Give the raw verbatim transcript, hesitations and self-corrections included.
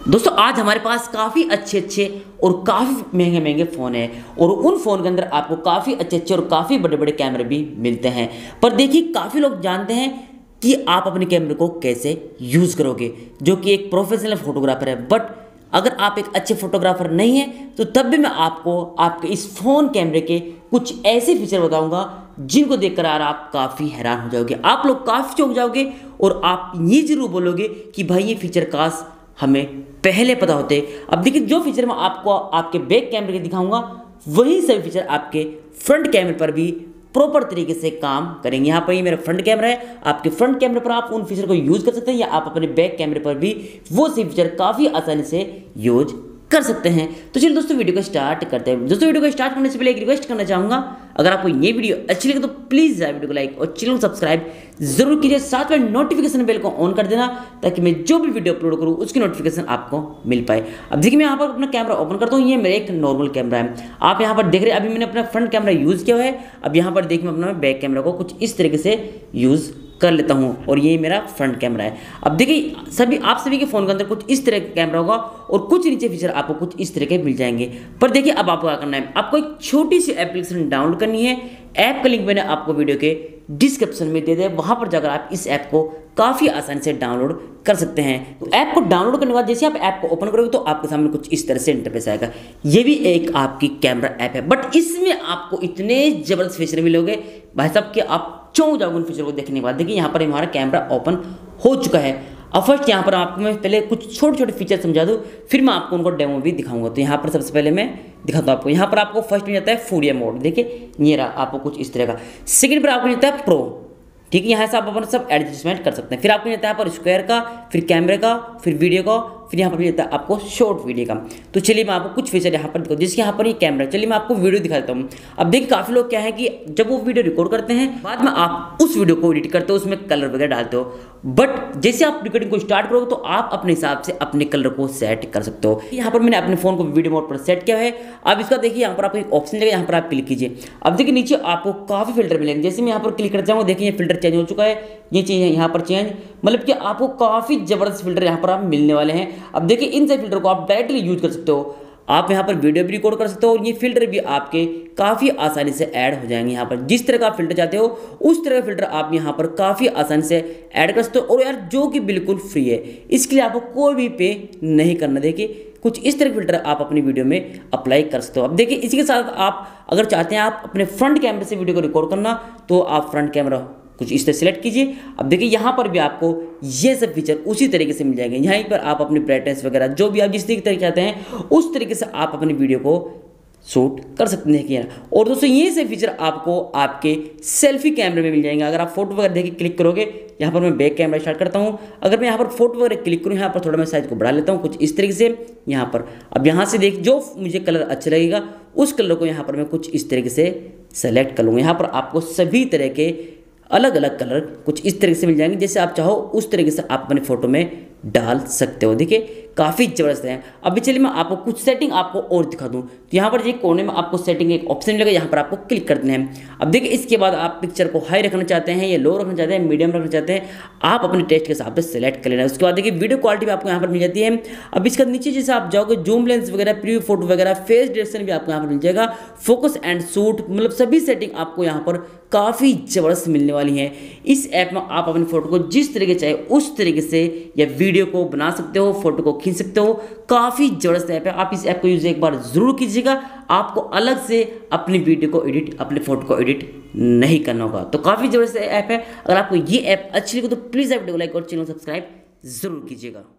दोस्तों आज हमारे पास काफ़ी अच्छे अच्छे और काफ़ी महंगे महंगे फ़ोन हैं और उन फ़ोन के अंदर आपको काफ़ी अच्छे अच्छे और काफ़ी बड़े बड़े कैमरे भी मिलते हैं। पर देखिए काफ़ी लोग जानते हैं कि आप अपने कैमरे को कैसे यूज़ करोगे, जो कि एक प्रोफेशनल फोटोग्राफर है। बट अगर आप एक अच्छे फोटोग्राफर नहीं हैं तो तब भी मैं आपको आपके इस फ़ोन कैमरे के कुछ ऐसे फीचर बताऊंगा जिनको देखकर यार आप काफ़ी हैरान हो जाओगे, आप लोग काफ़ी चौंक जाओगे और आप ये जरूर बोलोगे कि भाई ये फीचर काश हमें पहले पता होते। अब देखिए जो फीचर मैं आपको आपके बैक कैमरे के दिखाऊंगा वही सभी फीचर आपके फ्रंट कैमरे पर भी प्रॉपर तरीके से काम करेंगे। यहाँ पर ये मेरा फ्रंट कैमरा है, आपके फ्रंट कैमरे पर आप उन फीचर को यूज़ कर सकते हैं या आप अपने बैक कैमरे पर भी वो सभी फीचर काफ़ी आसानी से यूज कर सकते हैं। तो चलिए दोस्तों वीडियो को स्टार्ट करते हैं। दोस्तों वीडियो को स्टार्ट करने से पहले एक रिक्वेस्ट करना चाहूँगा, अगर आपको ये वीडियो अच्छी लगे तो प्लीज़ वीडियो को लाइक और चैनल को सब्सक्राइब जरूर कीजिए, साथ में नोटिफिकेशन बेल को ऑन कर देना ताकि मैं जो भी वीडियो अपलोड करूँ उसकी नोटिफिकेशन आपको मिल पाए। अब देखिए मैं यहाँ पर अपना कैमरा ओपन करता हूँ, ये मेरा एक नॉर्मल कैमरा है। आप यहाँ पर देख रहे हैं अभी मैंने अपना फ्रंट कैमरा यूज़ किया है। अब यहाँ पर देखिए मैं अपना बैक कैमरा को कुछ इस तरीके से यूज़ कर लेता हूँ और ये मेरा फ्रंट कैमरा है। अब देखिए सभी आप सभी के फ़ोन के अंदर कुछ इस तरह का कैमरा होगा और कुछ नीचे फीचर आपको कुछ इस तरह के मिल जाएंगे। पर देखिए अब आपको क्या करना है, आपको एक छोटी सी एप्लीकेशन डाउनलोड करनी है। ऐप का लिंक मैंने आपको वीडियो के डिस्क्रिप्शन में दे दिया, वहाँ पर जाकर आप इस ऐप को काफ़ी आसानी से डाउनलोड कर सकते हैं। तो ऐप को डाउनलोड करने के बाद जैसे आप ऐप को ओपन करोगे तो आपके सामने कुछ इस तरह से इंटरफेस आएगा। ये भी एक आपकी कैमरा ऐप है, बट इसमें आपको इतने ज़बरदस्त फीचर मिलोगे भाई साहब कि आप चौंक जाओगे उन फीचर को देखने के बाद। देखिए यहाँ पर हमारा कैमरा ओपन हो चुका है। अब फर्स्ट यहाँ पर आपको मैं पहले कुछ छोटे छोटे फीचर समझा दूँ, फिर मैं आपको उनको डेमो भी दिखाऊंगा। तो यहाँ पर सबसे पहले मैं दिखाता हूँ आपको। यहाँ पर आपको फर्स्ट में जाता है फूरिया मोड, देखिए ये रहा आपको कुछ इस तरह का। सेकंड पर आपको मिलता है प्रो, ठीक है, यहाँ से आप अपना सब एडजस्टमेंट कर सकते हैं। फिर आपको मिलता है यहाँ पर स्क्वायर का, फिर कैमरे का, फिर वीडियो का, फिर यहाँ पर मिलता है आपको शॉर्ट वीडियो का। तो चलिए मैं आपको कुछ फीचर यहाँ पर दिखाऊँ, जिसके यहाँ पर ये कैमरा। चलिए मैं आपको वीडियो दिखा देता हूँ। अब देखिए काफ़ी लोग क्या है कि जब वो वीडियो रिकॉर्ड करते हैं बाद में आप उस वीडियो को एडिट करते हो, उसमें कलर वगैरह डालते हो, बट जैसे आप रिकॉर्डिंग को स्टार्ट करोगे तो आप अपने हिसाब से अपने कलर को सेट कर सकते हो। यहाँ पर मैंने अपने फ़ोन को वीडियो मोड पर सेट किया है। अब इसका देखिए यहाँ पर आपको एक ऑप्शन लगेगा, यहाँ पर आप क्लिक कीजिए। अब देखिए नीचे आपको काफ़ी फिल्टर मिलेंगे। जैसे मैं यहाँ पर क्लिक कर जाऊँगा, देखिए ये फिल्टर चेंज हो चुका है, ये चीज़ है यहाँ पर चेंज, मतलब कि आपको काफ़ी ज़बरदस्त फिल्टर यहाँ पर आप मिलने वाले हैं। अब देखिए इन सब फिल्टर को आप डायरेक्टली यूज कर सकते हो। आप यहाँ पर वीडियो भी रिकॉर्ड कर सकते हो और ये फिल्टर भी आपके काफ़ी आसानी से ऐड हो जाएंगे। यहाँ पर जिस तरह का आप फिल्टर चाहते हो उस तरह का फिल्टर आप यहाँ पर काफ़ी आसानी से ऐड कर सकते हो, और यार जो कि बिल्कुल फ्री है, इसके लिए आपको कोई भी पे नहीं करना। देखिए कुछ इस तरह के फिल्टर आप अपनी वीडियो में अप्लाई कर सकते हो। अब देखिए इसी के साथ आप अगर चाहते हैं आप अपने फ्रंट कैमरे से वीडियो को रिकॉर्ड करना तो आप फ्रंट कैमरा कुछ इस तरह सेलेक्ट कीजिए। अब देखिए यहाँ पर भी आपको ये सब फीचर उसी तरीके से मिल जाएंगे। यहाँ पर आप अपनी ब्राइटनेस वगैरह जो भी आप जिस तरीके चाहते हैं उस तरीके से आप अपनी वीडियो को शूट कर सकते हैं कि। और दोस्तों ये से फीचर आपको आपके सेल्फी कैमरे में मिल जाएंगे। अगर आप फोटो वगैरह देखिए क्लिक करोगे, यहाँ पर मैं बैक कैमरा स्टार्ट करता हूँ। अगर मैं यहाँ पर फोटो वगैरह क्लिक करूँ, यहाँ पर थोड़ा मैं साइज को बढ़ा लेता हूँ कुछ इस तरीके से यहाँ पर। अब यहाँ से देख जो मुझे कलर अच्छा लगेगा उस कलर को यहाँ पर मैं कुछ इस तरीके से सेलेक्ट कर लूँगा। यहाँ पर आपको सभी तरह के अलग अलग कलर कुछ इस तरीके से मिल जाएंगे, जैसे आप चाहो उस तरीके से आप अपने फोटो में डाल सकते हो। देखिए काफ़ी ज़बरदस्त है। अभी चलिए मैं आपको कुछ सेटिंग आपको और दिखा दूँ। तो यहाँ पर ये कोने में आपको सेटिंग एक ऑप्शन मिलेगा, यहाँ पर आपको क्लिक करते हैं। अब देखिए इसके बाद आप पिक्चर को हाई रखना चाहते हैं या लो रखना चाहते हैं, मीडियम रखना चाहते हैं, आप अपने टेस्ट के हिसाब से सेलेक्ट कर लेना। उसके बाद देखिए वीडियो क्वालिटी भी आपको यहाँ पर मिल जाती है। अब इसका नीचे जैसे आप जाओगे जूम लेंस वगैरह, प्रीव्यू फोटो वगैरह, फेस डिटेक्शन भी आपको यहाँ पर मिल जाएगा, फोकस एंड शूट, मतलब सभी सेटिंग आपको यहाँ पर काफ़ी ज़बरदस्त मिलने वाली हैं। इस ऐप में आप अपनी फ़ोटो को जिस तरीके चाहे उस तरीके से या वीडियो को बना सकते हो, फोटो को खींच सकते हो। काफ़ी ज़बरदस्त ऐप है, आप इस ऐप को यूज़ एक बार ज़रूर कीजिएगा। आपको अलग से अपनी वीडियो को एडिट, अपने फोटो को एडिट नहीं करना होगा। तो काफ़ी ज़बरदस्त ऐप है। अगर आपको ये ऐप अच्छी लगे तो प्लीज़ आप वीडियो को लाइक और चैनल सब्सक्राइब ज़रूर कीजिएगा।